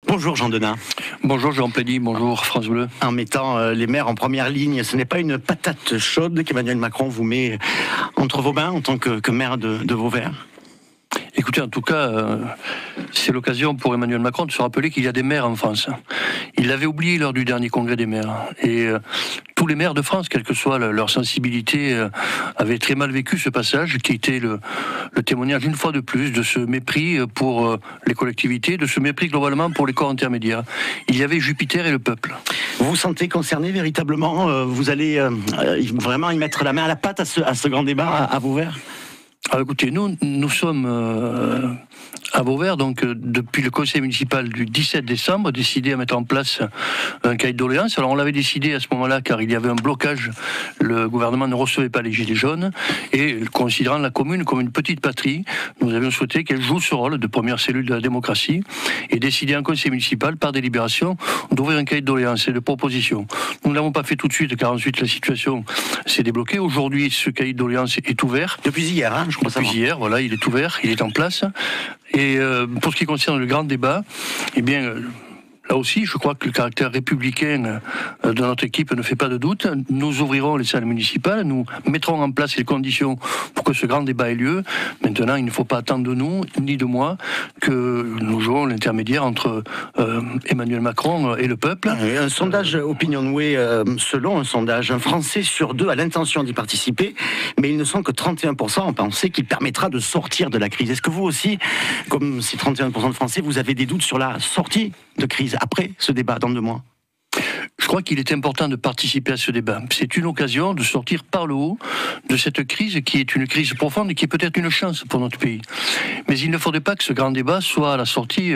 Bonjour Jean Denain. Bonjour Jean Plédy, bonjour France Bleu. En mettant les maires en première ligne, ce n'est pas une patate chaude qu'Emmanuel Macron vous met entre vos mains en tant que maire de Vauvert? Écoutez, en tout cas, c'est l'occasion pour Emmanuel Macron de se rappeler qu'il y a des maires en France. Il l'avait oublié lors du dernier congrès des maires. Et tous les maires de France, quelle que soit leur sensibilité, avaient très mal vécu ce passage qui était le témoignage une fois de plus de ce mépris pour les collectivités, de ce mépris globalement pour les corps intermédiaires. Il y avait Jupiter et le peuple. Vous vous sentez concerné véritablement? Vous allez vraiment y mettre la main à la pâte à ce grand débat à Vauvert? Alors écoutez, nous sommes à Vauvert, donc depuis le conseil municipal du 17 décembre, décidé à mettre en place un cahier de doléances. Alors on l'avait décidé à ce moment-là car il y avait un blocage, le gouvernement ne recevait pas les gilets jaunes, et considérant la commune comme une petite patrie, nous avions souhaité qu'elle joue ce rôle de première cellule de la démocratie et décider en conseil municipal, par délibération, d'ouvrir un cahier de doléances et de propositions. Nous ne l'avons pas fait tout de suite car ensuite la situation s'est débloquée. Aujourd'hui, ce cahier de doléances est ouvert. Depuis hier, hein, je crois savoir. Depuis hier, voilà, il est ouvert, il est en place. Et pour ce qui concerne le grand débat, eh bien, là aussi, je crois que le caractère républicain de notre équipe ne fait pas de doute. Nous ouvrirons les salles municipales, nous mettrons en place les conditions pour que ce grand débat ait lieu. Maintenant, il ne faut pas attendre de nous, ni de moi, que nous jouons l'intermédiaire entre Emmanuel Macron et le peuple. Un sondage Opinionway, selon un sondage, un Français sur deux a l'intention d'y participer, mais ils ne sont que 31% à penser qu'il permettra de sortir de la crise. Est-ce que vous aussi, comme ces 31% de Français, vous avez des doutes sur la sortie de crise après ce débat dans 2 mois? Je crois qu'il est important de participer à ce débat. C'est une occasion de sortir par le haut de cette crise qui est une crise profonde et qui est peut-être une chance pour notre pays. Mais il ne faudrait pas que ce grand débat soit à la sortie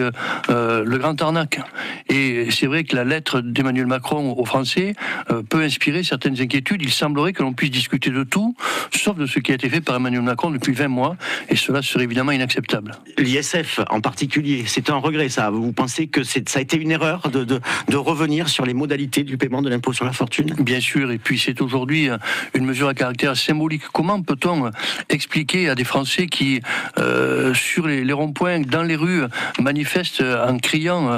le grand arnaque. Et c'est vrai que la lettre d'Emmanuel Macron aux Français peut inspirer certaines inquiétudes. Il semblerait que l'on puisse discuter de tout, sauf de ce qui a été fait par Emmanuel Macron depuis 20 mois. Et cela serait évidemment inacceptable. L'ISF en particulier, c'est un regret ça. Vous pensez que ça a été une erreur de revenir sur les modalités du paiement de l'impôt sur la fortune? Bien sûr, et puis c'est aujourd'hui une mesure à caractère symbolique. Comment peut-on expliquer à des Français qui, sur les ronds-points, dans les rues, manifestent en criant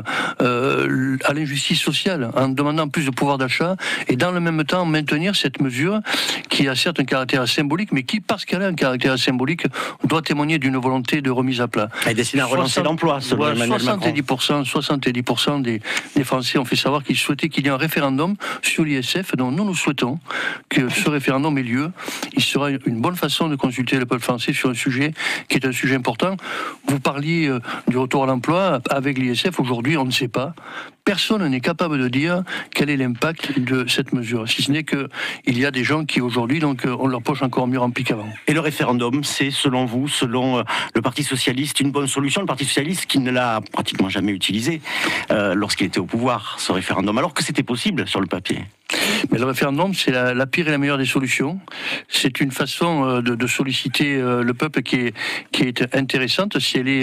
à l'injustice sociale, en demandant plus de pouvoir d'achat, et dans le même temps maintenir cette mesure qui a certes un caractère symbolique, mais qui, parce qu'elle a un caractère symbolique, doit témoigner d'une volonté de remise à plat. Elle est destinée à relancer l'emploi, selon Emmanuel Macron. 70% des Français ont fait savoir qu'ils souhaitaient qu'il y ait un référendum sur l'ISF, donc nous souhaitons que ce référendum ait lieu. Il sera une bonne façon de consulter le peuple français sur un sujet qui est un sujet important. Vous parliez du retour à l'emploi avec l'ISF, aujourd'hui on ne sait pas. Personne n'est capable de dire quel est l'impact de cette mesure, si ce n'est qu'il y a des gens qui aujourd'hui ont leur poche encore mieux remplie qu'avant. Et le référendum, c'est selon vous, selon le Parti Socialiste, une bonne solution? Le Parti Socialiste qui ne l'a pratiquement jamais utilisé lorsqu'il était au pouvoir, ce référendum, alors que c'était possible sur le papier. Mais le référendum, c'est la pire et la meilleure des solutions. C'est une façon de solliciter le peuple qui est intéressante si elle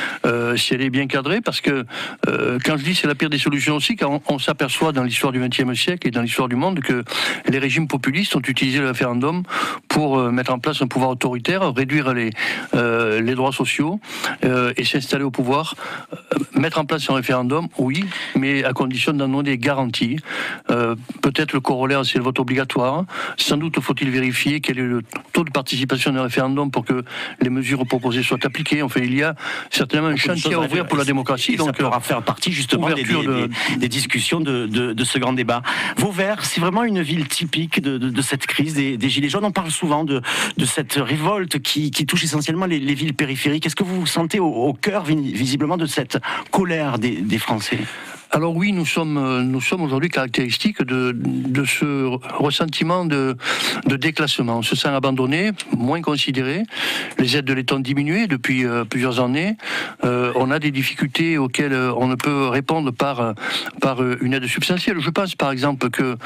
est bien cadrée, parce que quand je dis c'est la pire des solutions aussi, car on s'aperçoit dans l'histoire du XXe siècle et dans l'histoire du monde que les régimes populistes ont utilisé le référendum pour mettre en place un pouvoir autoritaire, réduire les droits sociaux et s'installer au pouvoir. Mettre en place un référendum, oui, mais à condition d'en donner des garanties. Peut-être le corollaire, c'est le vote obligatoire. Sans doute faut-il vérifier quel est le taux de participation d'un référendum pour que les mesures proposées soient appliquées. Enfin, il y a certainement un chantier à ouvrir pour la démocratie. Et donc, ça pourra faire partie justement des discussions de ce grand débat. Vauvert, c'est vraiment une ville typique de cette crise des Gilets jaunes. On parle souvent de cette révolte qui touche essentiellement les villes périphériques. Est-ce que vous vous sentez au cœur, visiblement, de cette colère des Français? Alors oui, nous sommes aujourd'hui caractéristiques de ce ressentiment de déclassement. On se sent abandonné, moins considéré. Les aides de l'État ont diminué depuis plusieurs années. On a des difficultés auxquelles on ne peut répondre par une aide substantielle. Je pense par exemple que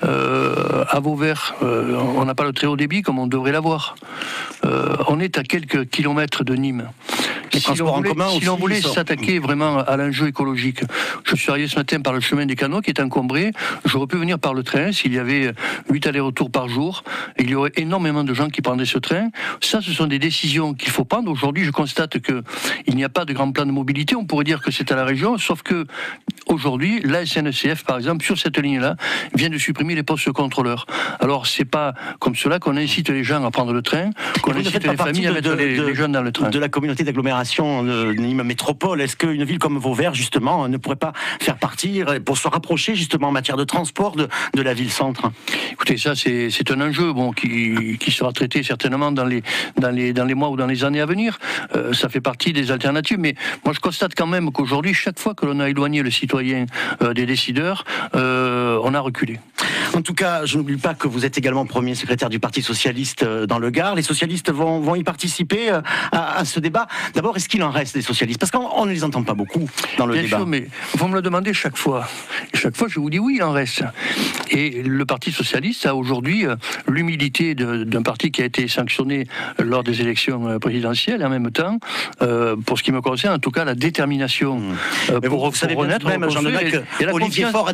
à Vauvert, on n'a pas le très haut débit comme on devrait l'avoir. On est à quelques kilomètres de Nîmes. Si l'on voulait s'attaquer vraiment à l'enjeu écologique, je suis arrivé ce matin par le chemin des Canaux qui est encombré. J'aurais pu venir par le train s'il y avait 8 allers-retours par jour. Il y aurait énormément de gens qui prendraient ce train. Ça, ce sont des décisions qu'il faut prendre. Aujourd'hui, je constate qu'il n'y a pas de grand plan de mobilité. On pourrait dire que c'est à la région, sauf que aujourd'hui, la SNCF, par exemple, sur cette ligne-là, vient de supprimer les postes contrôleurs. Alors, c'est pas comme cela qu'on incite les gens à prendre le train, qu'on incite les familles à mettre les jeunes dans le train. De la communauté d'agglomération Nîmes Métropole, est-ce qu'une ville comme Vauvert, justement, ne pourrait pas faire partie pour se rapprocher, justement, en matière de transport de la ville-centre? Écoutez, ça, c'est un enjeu qui sera traité certainement dans les mois ou dans les années à venir. Ça fait partie des alternatives, mais moi, je constate quand même qu'aujourd'hui, chaque fois que l'on a éloigné le citoyen des décideurs, on a reculé. En tout cas, je n'oublie pas que vous êtes également premier secrétaire du Parti Socialiste dans le Gard. Les socialistes vont y participer à ce débat. D'abord, est-ce qu'il en reste des socialistes? Parce qu'on ne les entend pas beaucoup dans le débat. Bien sûr, mais vous me le demandez chaque fois. Et chaque fois, je vous dis oui, il en reste. Et le Parti Socialiste a aujourd'hui l'humilité d'un parti qui a été sanctionné lors des élections présidentielles et en même temps, pour ce qui me concerne, en tout cas, la détermination pour renaître. Même, Olivier Faure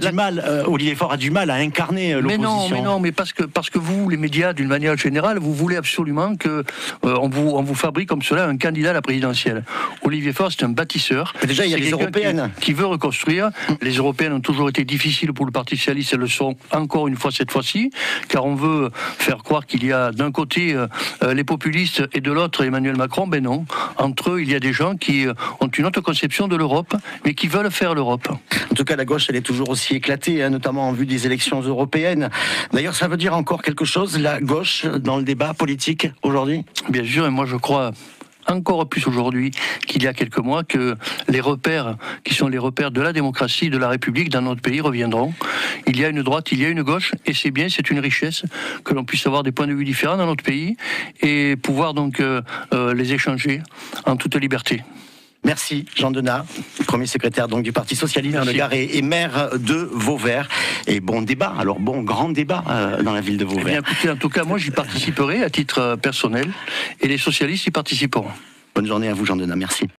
a du mal à incarner l'opposition. Mais parce que vous, les médias, d'une manière générale, vous voulez absolument que on vous fabrique comme cela un candidat à la présidentielle. Olivier Faure, c'est un bâtisseur. Mais déjà, il y a les européennes qui veut reconstruire. Les européennes ont toujours été difficiles pour le Parti Socialiste, elles le sont encore une fois cette fois-ci, car on veut faire croire qu'il y a d'un côté les populistes et de l'autre Emmanuel Macron. Ben non. Entre eux, il y a des gens qui ont une autre conception de l'Europe, mais qui veulent faire l'Europe. En tout cas, la gauche, elle est toujours aussi éclatée, notamment en vue des élections européennes. D'ailleurs, ça veut dire encore quelque chose, la gauche, dans le débat politique aujourd'hui? Bien sûr, et moi je crois encore plus aujourd'hui qu'il y a quelques mois que les repères qui sont les repères de la démocratie, de la République dans notre pays reviendront. Il y a une droite, il y a une gauche, et c'est bien, c'est une richesse que l'on puisse avoir des points de vue différents dans notre pays et pouvoir donc les échanger en toute liberté. Merci Jean Denat, premier secrétaire donc du Parti Socialiste dans le Gard et maire de Vauvert. Et bon débat, alors bon grand débat dans la ville de Vauvert. Eh bien, écoutez, en tout cas, moi j'y participerai à titre personnel et les socialistes y participeront. Bonne journée à vous Jean Denat, merci.